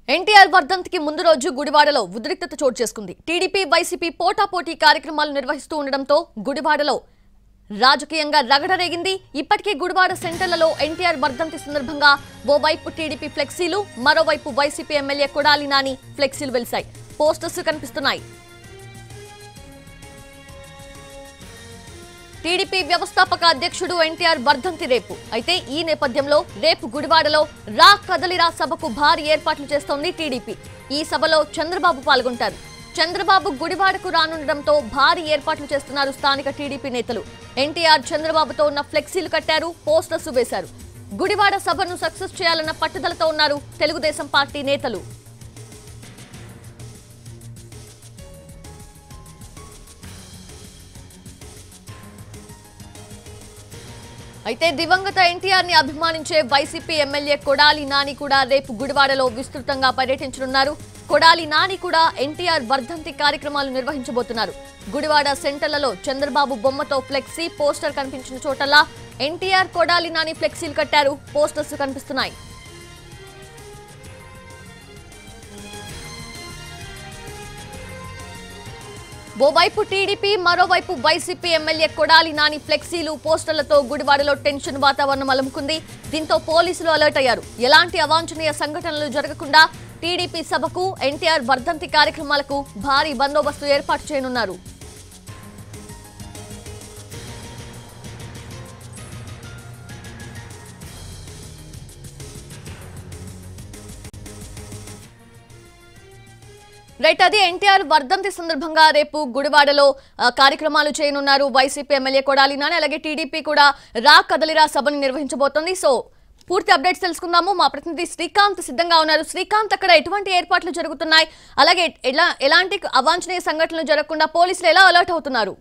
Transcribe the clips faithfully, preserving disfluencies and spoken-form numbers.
ఎన్టీఆర్ వర్ధంతికి ముందు రోజు గుడివాడలో ఉద్రిక్తత చోటు చేసుకుంది. టీడీపీ వైసీపీ పోటాపోటీ కార్యక్రమాలు నిర్వహిస్తూ ఉండడంతో గుడివాడలో రాజకీయంగా రగడ రేగింది. ఇప్పటికే గుడివాడ సెంటర్లలో ఎన్టీఆర్ వర్ధంతి సందర్భంగా ఓవైపు టీడీపీ ఫ్లెక్సీలు, మరోవైపు వైసీపీ ఎమ్మెల్యే కొడాలి నాని ఫ్లెక్సీలు వెలిశాయి. పోస్టర్స్ కనిపిస్తున్నాయి. టీడీపీ వ్యవస్థాపక అధ్యక్షుడు ఎన్టీఆర్ వర్ధంతి రేపు. అయితే ఈ నేపథ్యంలో రేపు గుడివాడలో రా కదలిరా సభకు భారీ ఏర్పాట్లు చేస్తోంది టీడీపీ. ఈ సభలో చంద్రబాబు పాల్గొంటారు. చంద్రబాబు గుడివాడకు రానుండడంతో భారీ ఏర్పాట్లు చేస్తున్నారు స్థానిక టీడీపీ నేతలు. ఎన్టీఆర్ చంద్రబాబుతో ఉన్న ఫ్లెక్సీలు కట్టారు, పోస్టర్స్ వేశారు. గుడివాడ సభను సక్సెస్ చేయాలన్న పట్టుదలతో ఉన్నారు తెలుగుదేశం పార్టీ నేతలు. అయితే దివంగత ఎన్టీఆర్ ని అభిమానించే వైసీపీ ఎమ్మెల్యే కొడాలి నాని కూడా రేపు గుడివాడలో విస్తృతంగా పర్యటించనున్నారు. కొడాలి నాని కూడా ఎన్టీఆర్ వర్ధంతి కార్యక్రమాలు నిర్వహించబోతున్నారు. గుడివాడ సెంటర్లలో చంద్రబాబు బొమ్మతో ఫ్లెక్సీ, పోస్టర్ కనిపించిన చోటల్లా ఎన్టీఆర్ కొడాలి నాని ఫ్లెక్సీలు కట్టారు, పోస్టర్స్ కనిపిస్తున్నాయి. ఓవైపు టీడీపీ, మరోవైపు వైసీపీ ఎమ్మెల్యే కొడాలి నాని ఫ్లెక్సీలు, పోస్టర్లతో గుడివాడలో టెన్షన్ వాతావరణం అలుముకుంది. దీంతో పోలీసులు అలర్ట్ అయ్యారు. ఎలాంటి అవాంఛనీయ సంఘటనలు జరగకుండా టీడీపీ సభకు, ఎన్టీఆర్ వర్ధంతి కార్యక్రమాలకు భారీ బందోబస్తు ఏర్పాటు చేయనున్నారు. రైట్, అది ఎన్టీఆర్ వర్ధంతి సందర్భంగా రేపు గుడివాడలో కార్యక్రమాలు చేయనున్నారు వైసీపీ ఎమ్మెల్యే కొడాలి నాని. అలాగే టీడీపీ కూడా రా కదలిరా సభను నిర్వహించబోతోంది. సో పూర్తి అప్డేట్స్ తెలుసుకుందాము. మా ప్రతినిధి శ్రీకాంత్ సిద్ధంగా ఉన్నారు. శ్రీకాంత్, అక్కడ ఎటువంటి ఏర్పాట్లు జరుగుతున్నాయి, అలాగే ఎలా ఎలాంటి అవాంఛనీయ సంఘటనలు జరగకుండా పోలీసులు ఎలా అలర్ట్ అవుతున్నారు?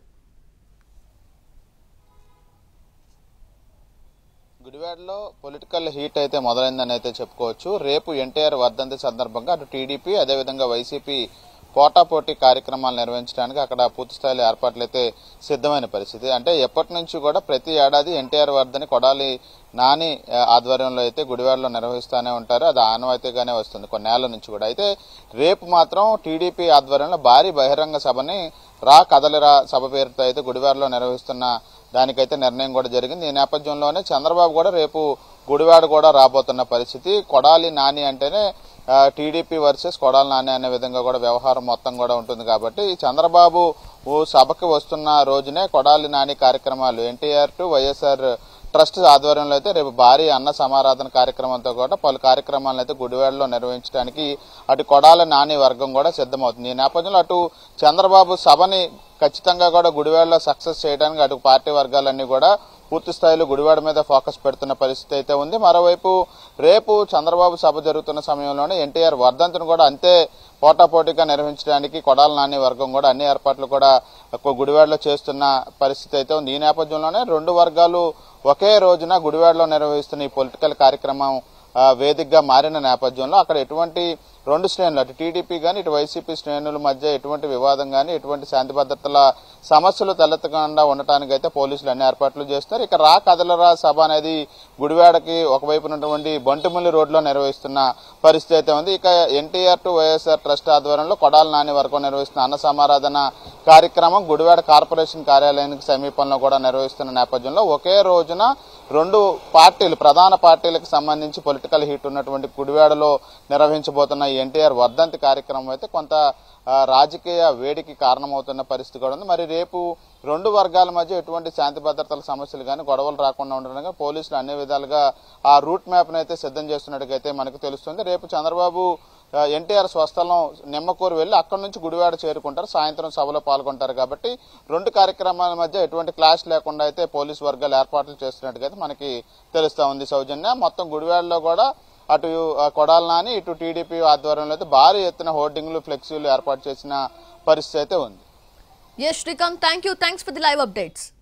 గుడివాడలో పొలిటికల్ హీట్ అయితే మొదలైందని అయితే చెప్పుకోవచ్చు. రేపు ఎన్టీఆర్ వర్ధంతి సందర్భంగా అటు టీడీపీ, అదేవిధంగా వైసీపీ పోటాపోటీ కార్యక్రమాలు నిర్వహించడానికి అక్కడ పూర్తి స్థాయిలో ఏర్పాట్లు అయితే సిద్ధమైన పరిస్థితి. అంటే ఎప్పటి నుంచి కూడా ప్రతి ఏడాది ఎన్టీఆర్ వర్ధని కొడాలి నాని ఆధ్వర్యంలో అయితే గుడివాడలో నిర్వహిస్తూనే ఉంటారు. అది ఆనవాయితీగానే వస్తుంది కొన్నేళ్ల నుంచి కూడా. అయితే రేపు మాత్రం టీడీపీ ఆధ్వర్యంలో భారీ బహిరంగ సభని రా కదలిరా సభ పేరుతో అయితే గుడివాడలో నిర్వహిస్తున్న దానికైతే నిర్ణయం కూడా జరిగింది. ఈ నేపథ్యంలోనే చంద్రబాబు కూడా రేపు గుడివాడ కూడా రాబోతున్న పరిస్థితి. కొడాలి నాని అంటేనే టీడీపీ వర్సెస్ కొడాలి నాని అనే విధంగా కూడా వ్యవహారం మొత్తం కూడా ఉంటుంది. కాబట్టి చంద్రబాబు సభకి వస్తున్న రోజునే కొడాలి నాని కార్యక్రమాలు ఎన్టీఆర్ టు వైఎస్ఆర్ ట్రస్ట్ ఆధ్వర్యంలో అయితే రేపు భారీ అన్న సమారాధన కార్యక్రమంతో కూడా పలు కార్యక్రమాలను అయితే గుడివాడలో నిర్వహించడానికి అటు కొడాలి నాని వర్గం కూడా సిద్ధమవుతుంది. ఈ నేపథ్యంలో అటు చంద్రబాబు సభని ఖచ్చితంగా కూడా గుడివాడలో సక్సెస్ చేయడానికి అటు పార్టీ వర్గాలన్నీ కూడా పూర్తి స్థాయిలో గుడివాడ మీద ఫోకస్ పెడుతున్న పరిస్థితి అయితే ఉంది. మరోవైపు రేపు చంద్రబాబు సభ జరుగుతున్న సమయంలోనే ఎన్టీఆర్ వర్ధంతిని కూడా అంతే పోటాపోటీగా నిర్వహించడానికి కొడాలి నాని వర్గం కూడా అన్ని ఏర్పాట్లు కూడా గుడివాడలో చేస్తున్న పరిస్థితి అయితే ఉంది. ఈ నేపథ్యంలోనే రెండు వర్గాలు ఒకే రోజున గుడివాడలో నిర్వహిస్తున్న ఈ పొలిటికల్ కార్యక్రమం వేదికగా మారిన నేపథ్యంలో అక్కడ ఎటువంటి రెండు శ్రేణులు అటు టీడీపీ కానీ ఇటు వైసీపీ శ్రేణుల మధ్య ఎటువంటి వివాదం కానీ ఎటువంటి శాంతి భద్రతల సమస్యలు తలెత్తకుండా ఉండటానికి అయితే పోలీసులు అన్ని ఏర్పాట్లు చేస్తారు. ఇక రా కదలరా సభ అనేది గుడివాడకి ఒకవైపు ఉన్నటువంటి బంటుమల్లి రోడ్లో నిర్వహిస్తున్న పరిస్థితి అయితే ఉంది. ఇక ఎన్టీఆర్ టు వైఎస్ఆర్ ట్రస్ట్ ఆధ్వర్యంలో కొడాలి నాని వర్గం నిర్వహిస్తున్న అన్న సమారాధన కార్యక్రమం గుడివాడ కార్పొరేషన్ కార్యాలయానికి సమీపంలో కూడా నిర్వహిస్తున్న నేపథ్యంలో ఒకే రోజున రెండు పార్టీలు ప్రధాన పార్టీలకు సంబంధించి పొలిటికల్ హీట్ ఉన్నటువంటి గుడివాడలో నిర్వహించబోతున్న ఎన్టీఆర్ వర్ధంతి కార్యక్రమం అయితే కొంత రాజకీయ వేడికి కారణమవుతున్న పరిస్థితి కూడా ఉంది. మరి రేపు రెండు వర్గాల మధ్య ఎటువంటి శాంతి భద్రతల సమస్యలు కానీ గొడవలు రాకుండా ఉండడానికి పోలీసులు అన్ని విధాలుగా ఆ రూట్ మ్యాప్ను అయితే సిద్ధం చేస్తున్నట్టుగైతే మనకు తెలుస్తుంది. రేపు చంద్రబాబు ఎన్టీఆర్ స్వస్థలం నిమ్మకూరు వెళ్లి అక్కడి నుంచి గుడివాడ చేరుకుంటారు, సాయంత్రం సభలో పాల్గొంటారు. కాబట్టి రెండు కార్యక్రమాల మధ్య ఎటువంటి క్లాష్ లేకుండా అయితే పోలీసు వర్గాలు ఏర్పాట్లు చేస్తున్నట్టుగా మనకి తెలుస్తా ఉంది. సౌజన్య, మొత్తం గుడివాడలో కూడా అటు కొడాలి నాని ఇటు టీడీపీ ఆధ్వర్యంలో అయితే భారీ ఎత్తున హోర్డింగ్లు, ఫ్లెక్సీలు ఏర్పాటు చేసిన పరిస్థితి అయితే ఉంది. Yes, Shrikant, thank you. Thanks for the live updates.